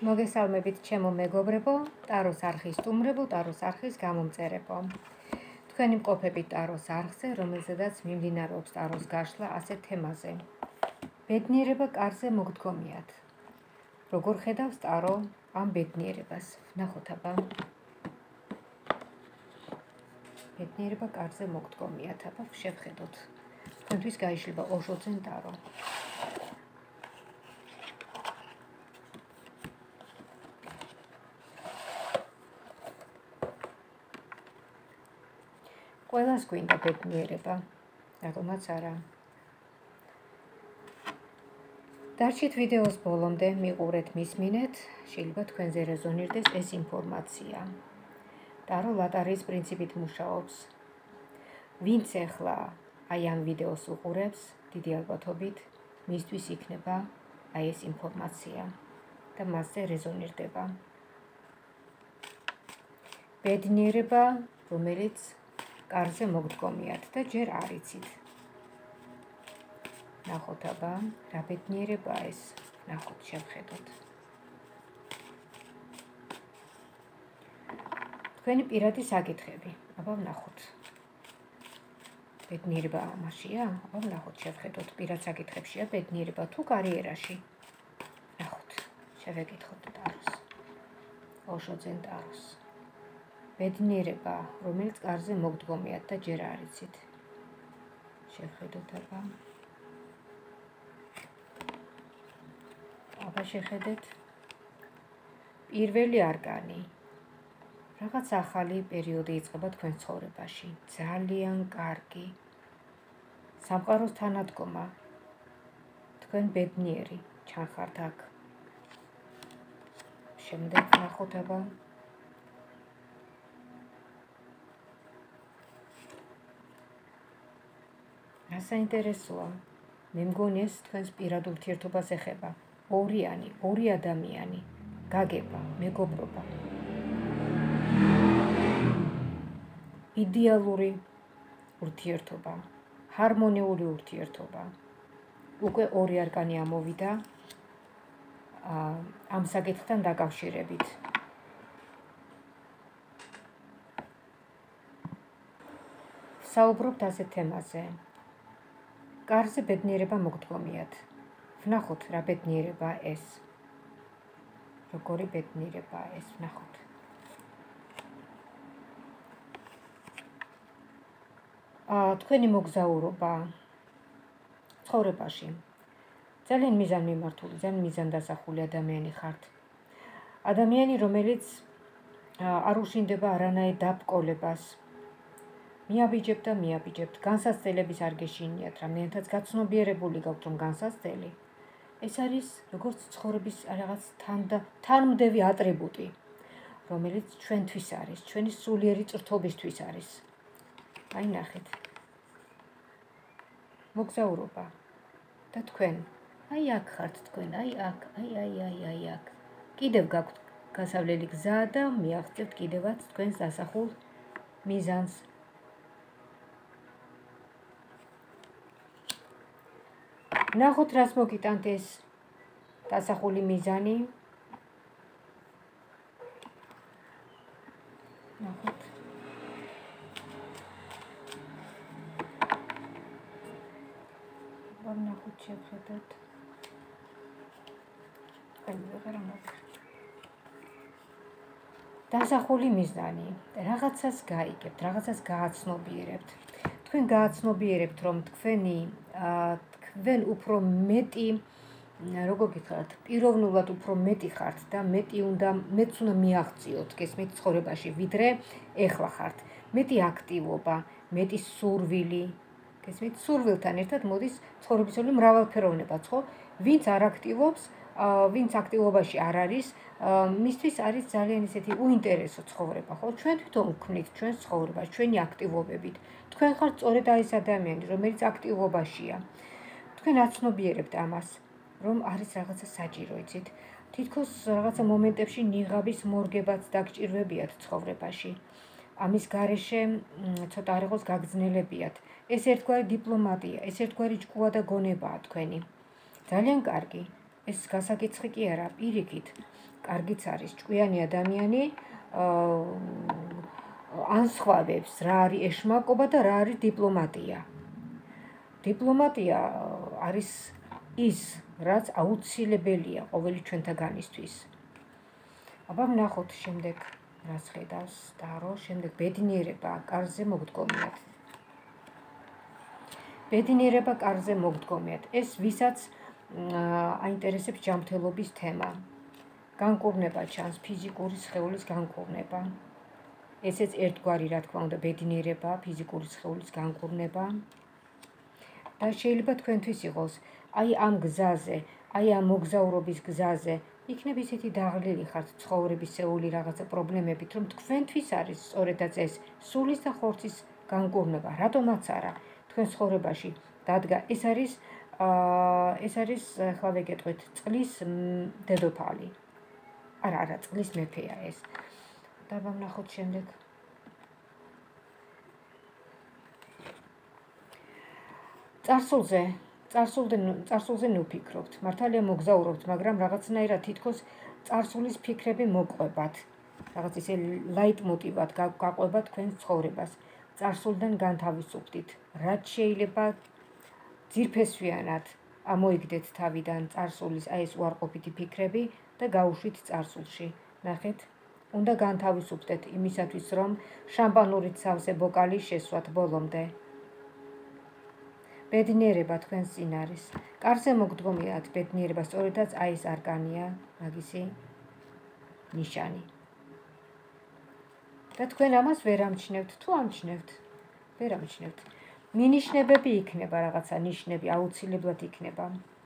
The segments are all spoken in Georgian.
მოგესალმებით ჩემო მეგობრებო, ტაროს არხის სტუმრებო, ტაროს არხის გამომწერებო. თქვენი მყოფებით ტაროს არხზე, რომელზედაც მიმდინარეობს ტაროს გაშლა ასეთ თემაზე. ბედნიერება კარზე მოგდგომიათ. როგორ ხედავს ტარო ამ ბედნიერებას? ვნახოთ აბა. ბედნიერება კარზე მოგდგომიათ, აბა შევხედოთ. თქვენთვის გაიშლება ოშოძენ ტარო. ყველას გვინდა ბედნიერება, რატომაც არა. დარჩით ვიდეოს ბოლომდე, მიყურეთ, მისმინეთ, შეიძლება თქვენზე რეზონირდეს ეს ინფორმაცია. ტარო ლატარიის პრინციპით მუშაობს. ვინც ახლა აი ამ ვიდეოს უყურებს, დიდი ალბათობით მისთვის იქნება აი ეს ინფორმაცია და მასზე რეზონირდება. ბედნიერება, რომელიც კარზე მოგდგომიათ და ჯერ არ იცით. ნახოთ აბა, რა ბედნიერება ეს, ნახოთ, შევხედოთ. თქვენი პირადი საკითხები, აბა ვნახოთ. ბედნიერება ამაშია, აბა ვნახოთ, შევხედოთ, პირად საკითხებშია ბედნიერება თუ კარიერაში. ნახოთ, შევეკითხოთ ტაროს. ოშოძენ ტაროს. ბედნიერება, რომელიც კარზე მოგდგომიათ და ჯერ არ იცით. შევხედოთ აბა. აბა შეხედეთ. პირველი არკანი. რაღაც ახალი პერიოდი იწყება თქვენ ცხოვრებაში. ძალიან კარგი. სამყაროს თანადგომა. თქვენ ბედნიერი ჩანხართ აქ. შემდეგ ნახოთ აბა. საინტერესოა. მე მგონი ეს თქვენს პირად ურთიერთობას ეხება. ორი ადამიანი, გაგება, მეგობრობა. იდეალური ურთიერთობა, ჰარმონიული ურთიერთობა. უკვე ორი არკანი ამოვიდა ამ საკითხთან დაკავშირებით. საუბრობთ ასეთ თემაზე. კარზე ბედნიერება მოგდგომიათ. ვნახოთ რა ბედნიერება ეს. როგორი ბედნიერება ეს, ვნახოთ. თქვენი მოგზაურობა ცხოვრებაში. ძალიან მიზანმიმართული, ძალიან მიზანდასახული ადამიანი ხართ. ადამიანი, რომელიც არ უშინდება არანაირ დაბკოლებას. მიაბიჯებთ, განსაცდელების არ გეშინიათ, რამდენადაც გაცნობიერებული გაქვთ, რომ განსაცდელი ეს არის როგორც ცხოვრების რაღაც თანმდევი ატრიბუტი, რომელიც ჩვენთვის არის, ჩვენი სულიერი წრთობისთვის არის. აი ნახეთ. მოგზაურობა და თქვენ, აი აქ ხართ თქვენ, აი აქ, აი აქ. კიდევ გაქვთ გასავლელი გზა და მიაღწევთ კიდევაც თქვენს დასახულ მიზანს. ნახოთ, რას მოგიტანთ ეს დასახული მიზანი. ნახოთ. ვნახოთ, შევხედოთ. დასახული მიზანი. რაღაცას გაიგებთ, რაღაცას გააცნობიერებთ. თქვენ გააცნობიერებთ, რომ თქვენ უფრო მეტი, როგორ გითხრათ, პიროვნულად უფრო მეტი ხართ და მეც უნდა მიაღწიოთ გესმით ცხოვრებაში, ვიდრე ეხლა ხართ. მეტი აქტივობა, მეტი სურვილი. გესმით, სურვილთან ერთად მოდის ცხოვრებისეული მრავალფეროვნებაც, ხო? ვინც არ აქტივობს, ვინც აქტივობაში არ არის, მისთვის არის ძალიან ისეთი უინტერესო ცხოვრება, ხო? ჩვენ თვითონ ვქმნით ჩვენს ცხოვრებას, ჩვენი აქტივობებით. თქვენ ხართ სწორედ ეს ადამიანი, რომელიც აქტივობაშია. თქვენ აცნობიერებთ ამას, რომ არის რაღაცა საჭირო, იცით? თითქოს რაღაცა მომენტებში ნიღაბის მორგებაც დაგჭირვებიათ ცხოვრებაში. ამის გარეშე ცოტა არ იყოს გაგრძნელებიათ. ეს ერთგვარი დიპლომატია, ეს ერთგვარი ჭკუა და გონებაა თქვენი. ძალიან კარგი. ეს გასაკითხი კი არა, პირიქით, კარგიც არის ჭკვიანი ადამიანი ანსხვავებს რა არის ეშმაკობა და რა არის დიპლომატია. დიპლომატია არის ის, რაც აუცილებელია ყოველი ჩვენთაგანისთვის. აბა ვნახოთ შემდეგ რას ხედავს დარო, შემდეგ ბედნიერება კარზე მოგდგომიათ. ბედნიერება კარზე მოგდგომიათ. ეს ვისაც აინტერესებს ჯანმრთელობის თემა. განკურნება ჩანს ფიზიკური სხეულის განკურნება. ესეც ერთგვარი, რა თქმა უნდა, ბედნიერება, ფიზიკური სხეულის განკურნება. და შეიძლება თქვენთვის იყოს, აი ამ გზაზე, აი ამ მოგზაურობის გზაზე, იქნებ ისეთი დაღლილი ხართ ცხოვრებისეული რაღაცა პრობლემებით, რომ თქვენთვის არის სწორედაც ეს სულის და ხორცის განკურნება. რატომაც არა, თქვენ ცხოვრებაში დადგა ეს არის ახლა ვეკეთოთ წყლის დედოფალი. არა, წყლის მეფეა ეს. და ვნახოთ შემდეგ. წარსულზე ნუფიქრობთ, მართალია მოგზაურობთ, მაგრამ რაღაცნაირად თითქოს წარსულის ფიქრები მოყვებათ. რაღაც ისე ლაიტმოტივად გაყვებათ თქვენს ცხოვრებას. წარსულიდან განთავისუფლდით, რაც შეიძლება ძირფესვიანად ამოიგდეთ თავიდან წარსულის აი ეს უარყოფითი ფიქრები და გაუშვით წარსულში. ნახეთ, უნდა განთავისუფლდეთ იმისათვის, რომ შამპანურით სავსე ბოკალი შესვათ ბოლომდე. ბედნიერება თქვენს წინ არის. კარზე მოგდგომიათ ბედნიერება, სწორედაც აი ეს არკანია, მაგისი ნიშანი. და თქვენ ამას ვერ ამჩნევთ, თუ ამჩნევთ, ვერ ამჩნევთ. მინიშნებები იქნება, რაღაცა ნიშნები აუცილებლად იქნება.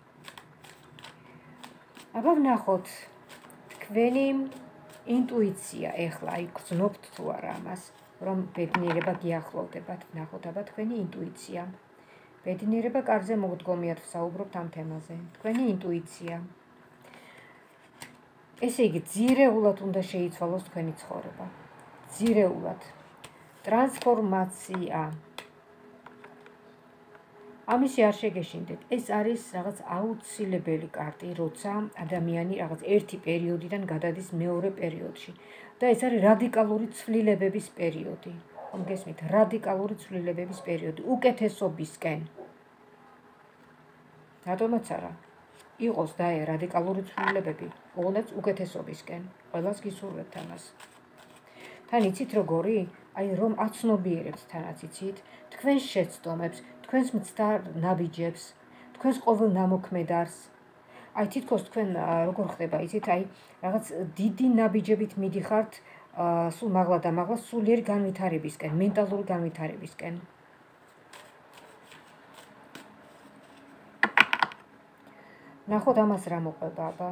აბა ვნახოთ თქვენი ინტუიცია, ეხლა აი გრძნობთ თუ არა ამას, რომ ბედნიერება გიახლოვდებათ. ვნახოთ აბა თქვენი ინტუიცია. ბედნიერება კარზე მოგდგომიათ, ვსაუბრობთ ამ თემაზე. თქვენი ინტუიცია. ესე იგი, ძირეულად უნდა შეიცვალოს თქვენი ცხოვრება. ძირეულად. ტრანსფორმაცია. ამისი არ შეგეშინდეთ. ეს არის რაღაც აუცილებელი კარტი, როცა ადამიანი რაღაც ერთი პერიოდიდან გადადის მეორე პერიოდში. და ეს არის რადიკალური ცვლილებების პერიოდი. გესმით, რადიკალური ცვლილებების პერიოდი, უკეთესობისკენ. რატომაც არა, იყოს და რადიკალური ცვლილებები, ოღონდ უკეთესობისკენ. ყველას გისურვებთ ამას. თან იცით როგორი? აი რომ აცნობიერებთ თანაც იცით, თქვენს შეცდომებს, თქვენს მცდარ ნაბიჯებს, თქვენს ყოველ ნამოქმედარს. აი თითქოს თქვენ როგორ ხდება, იცით, აი რაღაც დიდი ნაბიჯებით მიდიხართ სულ მაღლა და მაღლა სულიერი განვითარებისკენ, მენტალური განვითარებისკენ. ნახოთ ამას რა მოყვება, აბა.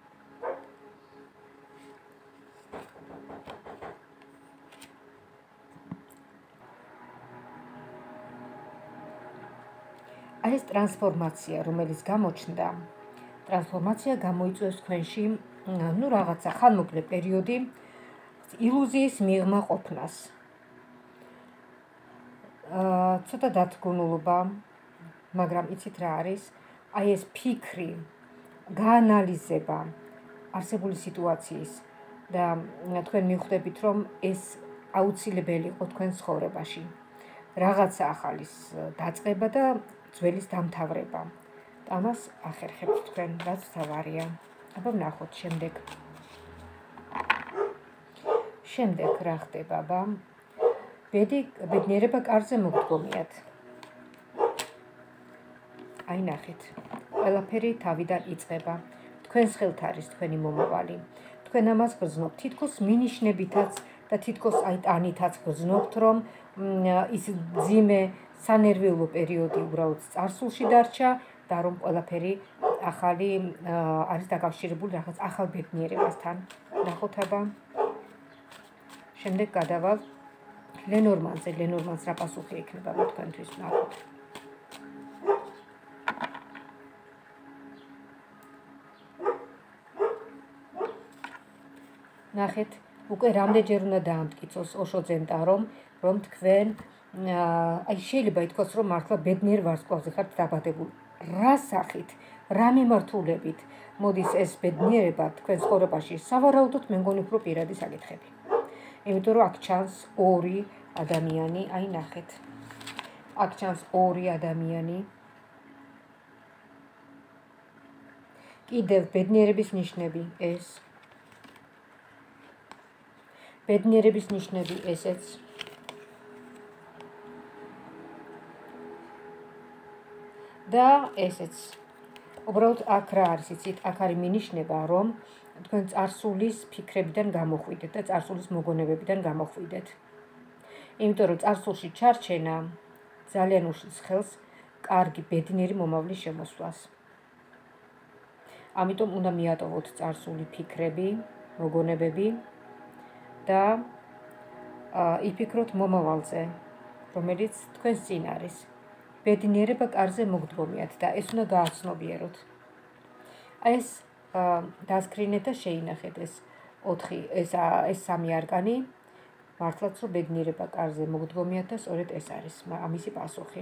აი ეს ტრანსფორმაცია, რომელიც გამოჩნდა, ტრანსფორმაცია გამოიწვევს თქვენში, რაღაცა ხანმოკლე პერიოდი ილუზიის მიღმა ყოფნას. ცოტა დათგუნულობა, მაგრამ იცით რა არის? აი ეს ფიქრი, გაანალიზება არსებული სიტუაციის და თქვენ მიხვდებით, რომ ეს აუცილებელი იყო თქვენ ცხოვრებაში. რაღაცა ახალის დაწყება და ძველის დამთავრება. ამას ახერხებთ თქვენ, რაც თავარია. აბა ვნახოთ შემდეგ. შემდეგ რა ხდება, აბა? ბედნიერება კარზე მოგდგომიათ. აი ნახეთ. ყველაფერი თავიდან იწყება. თქვენს ხელთ არის თქვენი მომავალი. თქვენ ამას გრძნობთ, თითქოს მინიშნებითაც და თითქოს აი ტანითაც გრძნობთ, რომ ის ძიმე სანერვიულო პერიოდი უბრალოდ წარსულში დარჩა და რომ ყველაფერი ახალი არის დაკავშირებული რაღაც ახალ ბედნიერებასთან. ნახოთ აბა. შემდეგ გადავალ ლენორმანზე, ლენორმანს რა პასუხი ექნება თქვენთვის, ნახოთ. ნახეთ, უკვე რამდენჯერ უნდა დაამტკიცოს ოშოძემ რომ თქვენ აი შეიძლება ითქვას, რომ მართლა ბედნიერ ვარსკვლავზე ხართ დაბადებული. რა სახით, რა მიმართულებით მოდის ეს ბედნიერება თქვენ ცხოვრებაში, სავარაუდოდ მე მგონი უფრო პირადი საკითხები. იმიტომ რომ აქ ჩანს ორი ადამიანი, აი ნახეთ. აქ ჩანს ორი ადამიანი. კიდევ ბედნიერების ნიშნები ეს. ბედნიერების ნიშნები ესეც. და ესეც. უბრალოდ აქ რა არის, იცით, აქ არის მინიშნება, რომ თქვენ წარსულის ფიქრებიდან გამოხვიდეთ და წარსულის მოგონებებიდან გამოხვიდეთ. იმიტომ რომ წარსულში ჩარჩენა ძალიან უშლის ხელს კარგი ბედნიერი მომავლის შემოსვლას. ამიტომ უნდა მიატოვოთ წარსული ფიქრები, მოგონებები და იფიქროთ მომავალზე, რომელიც თქვენს წინ არის. ბედნიერება კარზე მოგდგომიათ და ეს უნდა გააცნობიეროთ. აი ეს დასკრინეთ და შეინახეთ ეს სამი არკანი. მართლაც რომ ბედნიერება კარზე მოგდგომიათ და სწორედ ეს არის ამისი პასუხი.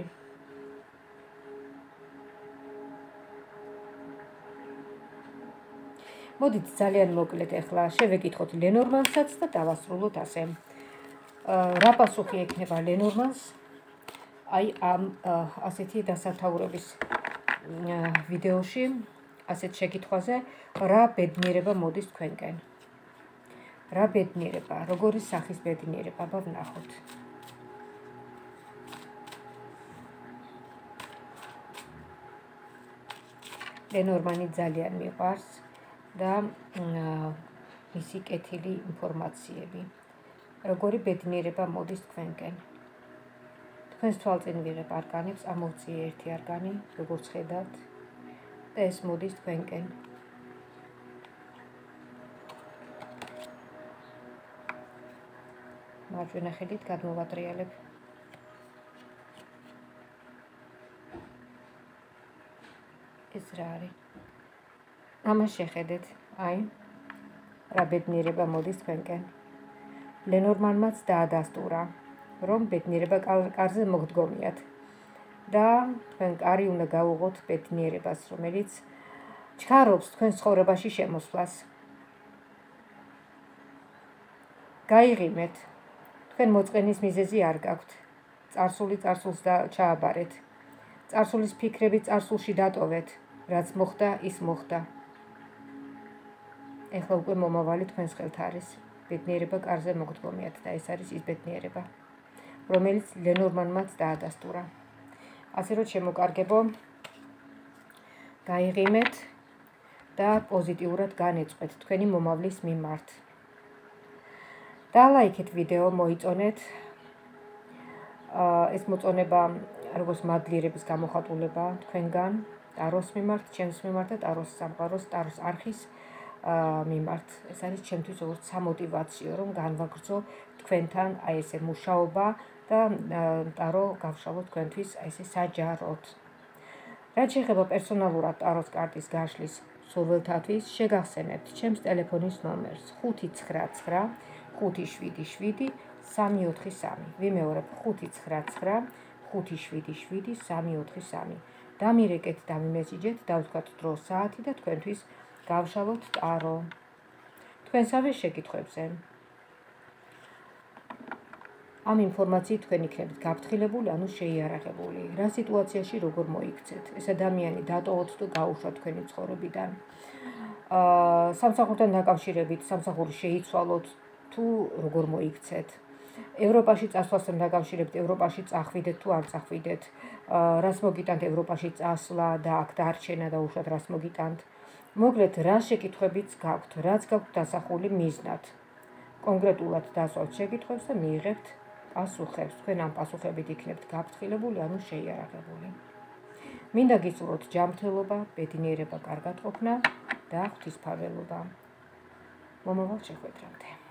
მოდით ძალიან მოკლედ ახლა შევეკითხოთ ლენორმანსაც და დავასრულოთ ასე. რა პასუხი ექნება ლენორმანს აი ამ ასეთი დასათაურების ვიდეოში, ასეთ შეკითხვაზე, რა ბედნიერება მოდის თქვენკენ? რა ბედნიერება, როგორი სახის ბედნიერება, აბა ვნახოთ. ლენორმანი ძალიან მიყვარს და მისი კეთილი ინფორმაციები. როგორი ბედნიერება მოდის თქვენკენ? თქვენს თვალწინ ვიღებ არკანებს, ამოვწიე ერთი არკანი, როგორც ხედავთ, და ეს მოდის თქვენკენ. მარჯვენა ხელით გადმოვატრიალებ. ეს რა არის? ამას შეხედეთ, აი, რა ბედნიერება მოდის თქვენკენ. ლენორმანმაც დაადასტურა, რომ ბედნიერება კარზე მოგდგომიათ და თქვენ კარი უნდა გაუღოთ ბედნიერებას, რომელიც ჩქარობს თქვენ ცხოვრებაში შემოსვლას. გაიღიმეთ, თქვენ მოწყენის მიზეზი არ გაქვთ. წარსული წარსულს ჩააბარეთ. წარსულის ფიქრები წარსულში დატოვეთ, რაც მოხდა, ის მოხდა. ეხლა უკვე მომავალი თქვენს ხელთ არის. ბედნიერება კარზე მოგდგომიათ და ეს არის ის ბედნიერება, რომელიც ლენორმანმაც დაადასტურა. ასე რომ შემოკარგებო, გაიღიმეთ და პოზიტიურად განეწყვეთ თქვენი მომავლის მიმართ. დალაიქეთ ვიდეო, მოიწონეთ. ეს მოწონება როგორც მადლიერების გამოხატულება თქვენგან, ტაროს მიმართ, ჩემს მიმართ და ტაროს სამყაროს, ტაროს არხის მიმართ. ეს არის ჩემთვის როგორც სამოტივაციო, რომ განვაგრძო თქვენთან აი ესე მუშაობა და ტარო გავშალოთ თქვენთვის აი ესე საჯაროდ. რაც შეეხება პერსონალურად ტაროს კარტის გაშლის სურვილთათვის, შეგახსენებთ ჩემს ტელეფონის ნომერს 599 577 343. ვიმეორებ 599 577 343. დამირეკეთ, დამიმესიჯეთ, დავთქვათ დრო, საათი და თქვენთვის გავშალოთ ტარო. თქვენსავე შეკითხვებზე. ამ ინფორმაციით თქვენ იქნებით გაფრთხილებული, ანუ შეიარაღებული. რა სიტუაციაში როგორ მოიქცეთ? ეს ადამიანი დატოვოთ თუ გაუშვათ თქვენი ცხოვრებიდან. სამსახურთან დაკავშირებით, სამსახური შეიცვალოთ თუ როგორ მოიქცეთ? ევროპაში წასვლასთან დაკავშირებით, ევროპაში წახვიდეთ თუ არ წახვიდეთ? რას მოგიტანთ ევროპაში წასვლა და აქ დარჩენა და უშუალოდ რას მოგიტანთ? მოკლედ, რა შეკითხვებიც გაქვთ, რაც გაქვთ დასახული მიზნად. კონკრეტულად დასვათ შეკითხვებს და მიიღებთ პასუხებს. თქვენ ამ პასუხებით იქნებთ გაფრთხილებული, ანუ შეიარაღებული. მინდა გისურვოთ ჯანმრთელობა, ბედნიერება, კარგად ყოფნა და ღვთისმფარველობა. მომავალ შეხვედრამდე.